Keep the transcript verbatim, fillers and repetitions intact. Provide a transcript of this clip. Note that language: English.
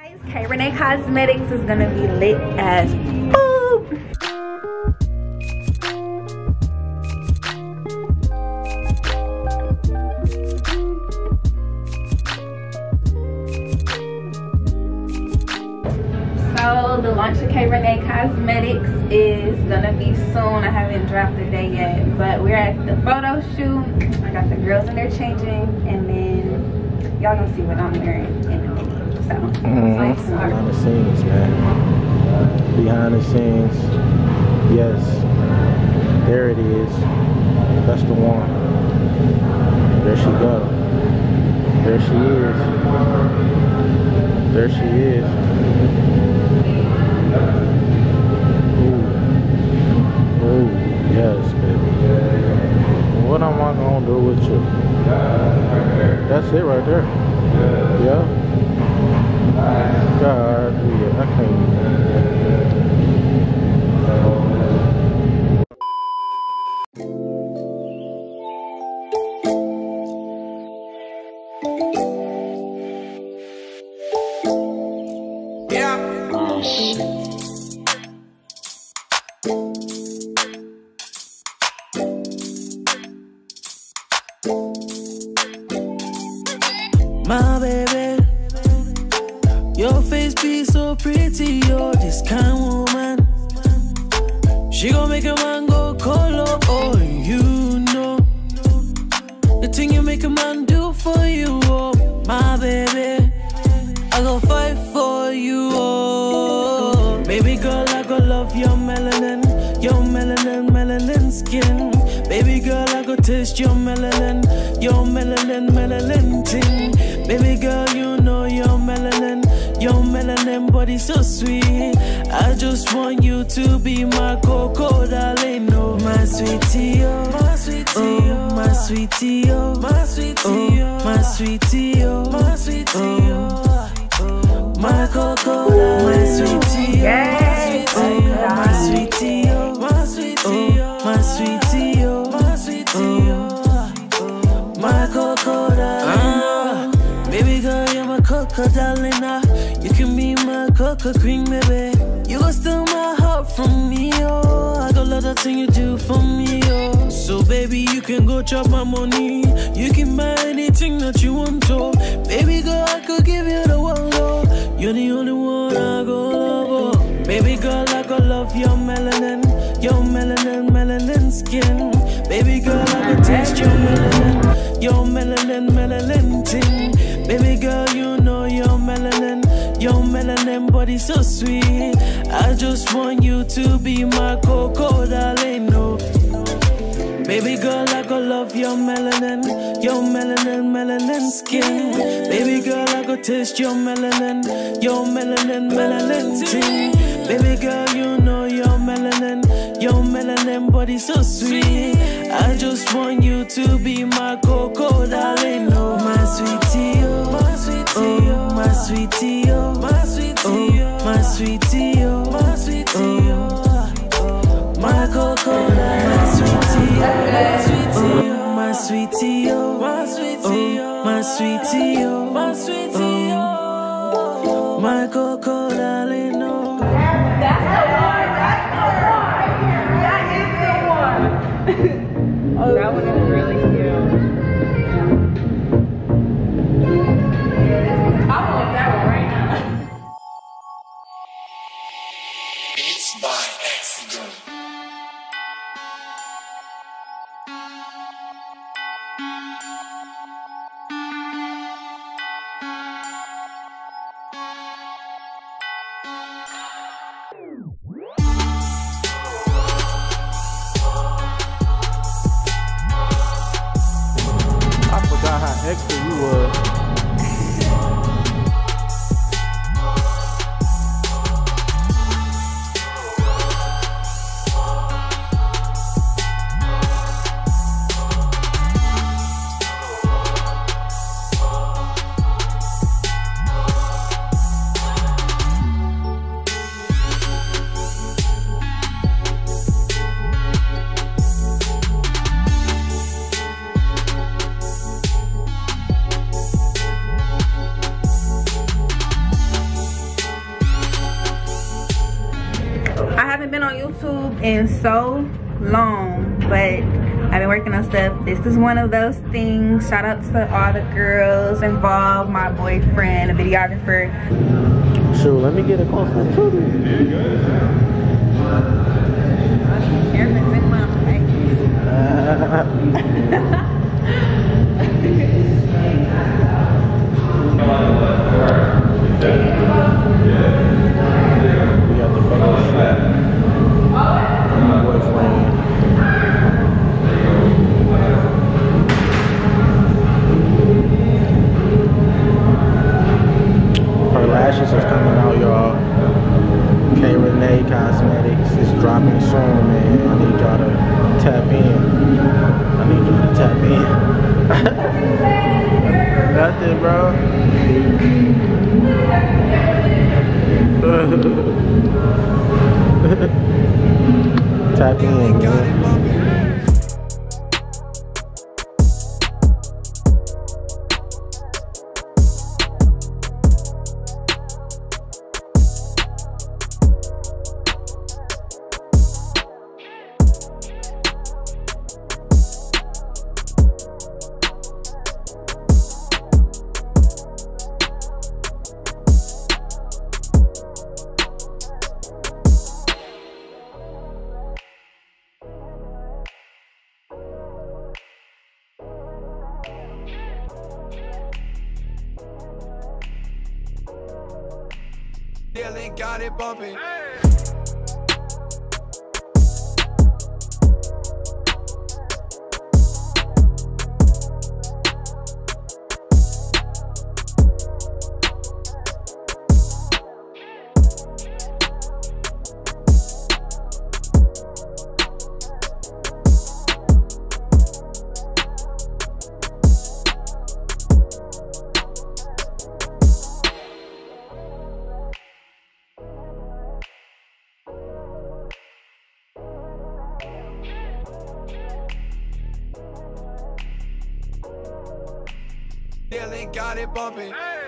K Renee Cosmetics is gonna be lit as boop. So the launch of K Renee Cosmetics is gonna be soon. I haven't dropped the day yet, but we're at the photo shoot. I got the girls in there changing, and then y'all gonna see what I'm wearing in a minute. So, mm-hmm. Behind the scenes, man. Behind the scenes. Yes. There it is. That's the one. There she go. There she is. There she is. Ooh. Ooh. Yes, baby. What am I gonna do with you? That's it right there. Yeah. God, yeah, I can't. Yeah. Oh, shit. My baby, your face be so pretty, you're this kind woman. She gon' make a man go color, oh, you know. The thing you make a man do for you, oh, my baby. I go fight for you, oh. Baby girl, I go love your melanin, your melanin, melanin skin. Baby girl, I go taste your melanin, your melanin, melanin ting. Baby girl, you know your melanin, your melanin body so sweet. I just want you to be my cocoa, darling, oh. My sweetie, oh, my sweetie, oh, my sweetie, oh, my sweetie, oh, my sweetie, oh, my sweetie, oh, my cocoa, my sweetie, oh, my sweetie, oh, my sweetie, oh, my sweetie, oh, my sweetie, oh, my cocoa, darling. Baby girl, you're my cocoa, darling. You can be my cocoa queen, baby. You gon' steal my heart from me, oh. I got a lot of things you do for me, oh. So baby, you can go chop my money. You can buy anything that you want, oh. Baby girl, I could give you the world, oh. You're the only one I go love, oh. Baby girl, I go love your melanin, your melanin, melanin skin. Baby girl, I could taste your melanin, your melanin, melanin ting. Baby girl, you know your melanin, your melanin body so sweet. I just want you to be my cocoa, darling, no. Baby girl, I go love your melanin, your melanin, melanin skin. Baby girl, I go taste your melanin, your melanin, melanin ting. Baby girl, you know your melanin, your melanin body so sweet. I just want you to be my cocoa, darling, no. My sweetie, oh, my sweetie, oh, my sweetie, oh, my sweetie, oh, my sweetie, oh, my sweetie, oh, my cocoa, my sweetie, oh, my sweetie, oh, my sweetie, oh, my sweetie, oh, my sweetie, oh, my cocoa, darling, no. That's the one. That's the one. That is the one. Oh, that one is really cute. I want that one right now. It's by accident. I forgot how extra you were. been on YouTube in so long, but I've been working on stuff. This is one of those things. Shout out to all the girls involved, my boyfriend, a videographer. Shoot, let me get a closer to this. Camera's in my We got the photo shoot. My boyfriend. Her lashes is coming out, y'all. K Renee Cosmetics is dropping soon, man. I need y'all to tap in. I need y'all to tap in. Nothing, bro. Tap in, man. Dylan got it bumping. Dylan got it bumping.